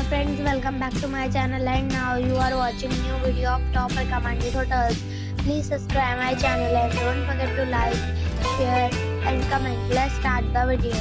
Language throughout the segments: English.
friends, welcome back to my channel, and now you are watching new video of top recommended hotels. Please subscribe my channel and don't forget to like, share and comment. Let's start the video.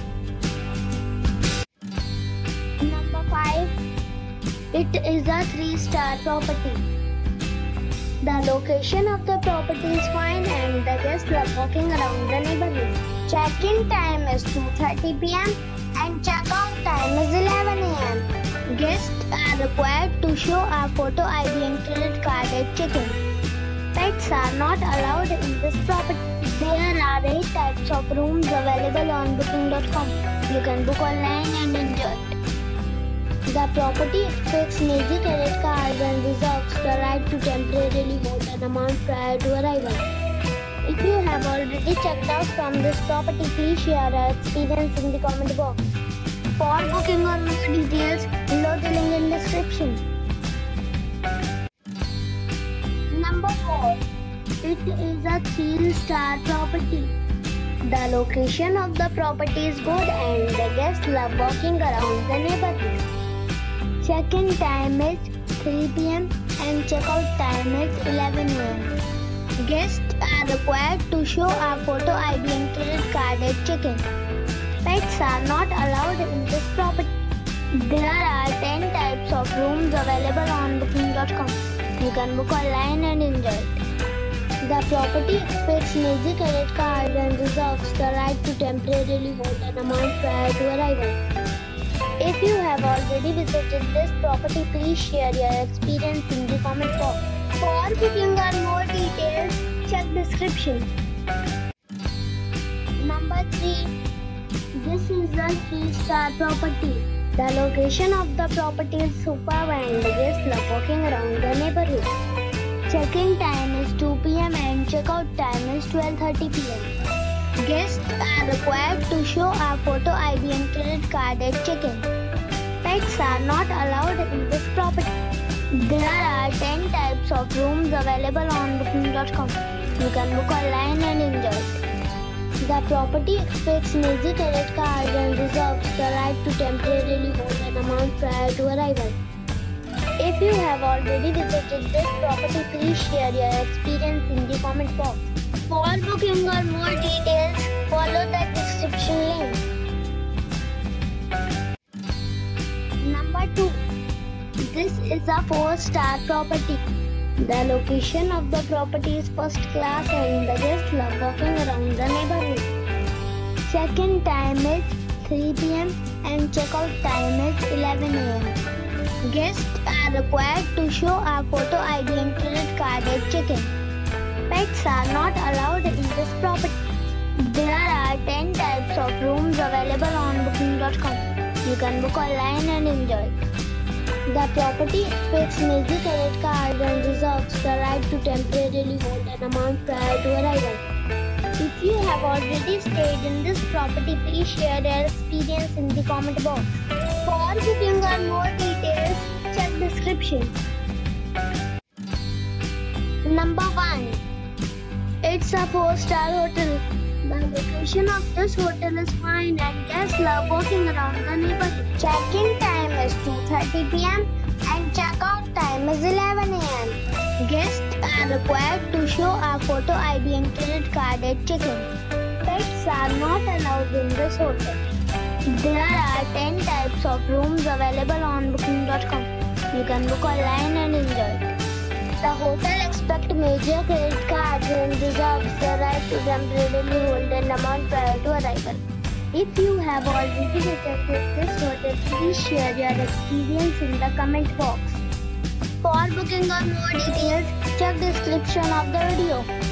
Number 5. It is a 3-star property. The location of the property is fine and the guests love walking around the neighborhood. Check-in time is 2:30 p.m. and check-out time is 11 a.m. Guests are required to show a photo ID and credit card at check-in. Pets are not allowed in this property. There are 8 types of rooms available on booking.com. You can book online and enjoy it. The property expects major credit cards and reserves the right to temporarily hold an amount prior to arrival. If you have already checked out from this property, please share your experience in the comment box. For booking or more details, below the link in description. Number 4. It is a 3-star property. The location of the property is good and the guests love walking around the neighborhood. Check-in time is 3 p.m. and check-out time is 11 a.m. Guests are required to show a photo ID and credit card at check-in. Pets are not allowed in this property. There are 10 types of rooms available on booking.com. You can book online and enjoy it. The property expects major credit cards and reserves the right to temporarily hold an amount prior to arrival. If you have already visited this property, please share your experience in the comment box. For booking or more details, check description. Number 3. This is a 3-star property. The location of the property is superb and the guests love walking around the neighborhood. Check-in time is 2 p.m. and check-out time is 12:30 p.m. Guests are required to show a photo ID and credit card at check-in. Pets are not allowed in this property. There are 10 types of rooms available on booking.com. You can book online and enjoy it. The property expects major credit cards and reserves the right to temporarily hold an amount prior to arrival. If you have already visited this property, please share your experience in the comment box. For booking or more details, follow the description link. Number 2. This is a 4-star property. The location of the property is first class and the guests love walking around the neighborhood. Check-in time is 3 p.m. and check-out time is 11 a.m. Guests are required to show a photo ID and credit card at check-in. Pets are not allowed in this property. There are 10 types of rooms available on booking.com. You can book online and enjoy it. The property expects major credit cards and reserves the right to temporarily hold an amount prior to arrival. If you have already stayed in this property, please share your experience in the comment box. For booking or more details, check description. Number 1. It's a 4-star hotel. The location of this hotel is fine and guests love walking around the neighborhood. Check-in time is 2:30 p.m. and check-out time is 11 a.m. Guests are required to show a photo ID and credit card at check-in. Pets are not allowed in this hotel. There are 10 types of rooms available on booking.com. You can book online and enjoy it. The hotel expects major credit cards and reserves the right to temporarily hold an amount prior to arrival. If you have already visited this hotel, please share your experience in the comment box. For booking or more details, check description of the video.